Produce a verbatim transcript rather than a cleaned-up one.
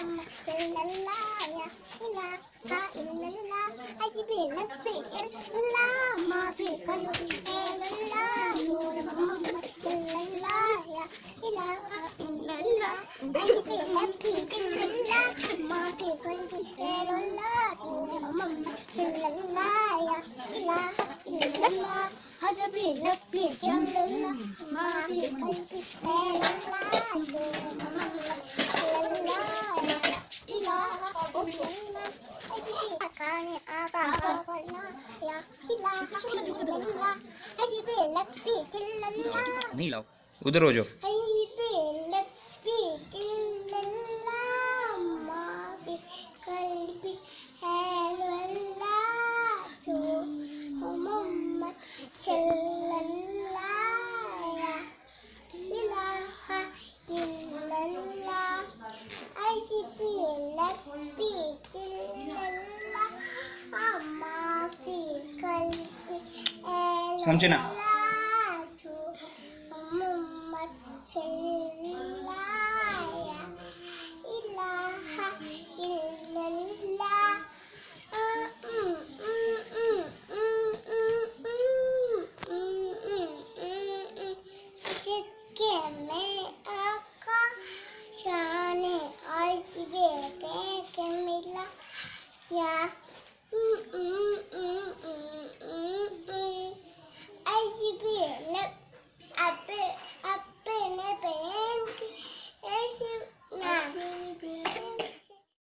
Muhammad sallallahu ya ilaha illallah hasbi nabbi illallah ma fi qalbi illallah nur Muhammad sallallahu ya ilaha illallah hasbi nabbi illallah ma fi qalbi illallah nur Muhammad sallallahu ya ilaha illallah hasbi nabbi illallah ma fi qalbi illallah nur Muhammad sallallahu ya ilaha illallah kani apa wala ya ilaha illallah hasbi nabbi illallah नहीं लाओ उधर हो जाओ hasbi nabbi illallah ma fi qalbi illallah Muhammad sallallahu ya ilaha illallah hasbi nabbi illallah ma fi qalbi समझे ना Muhammad sallallahu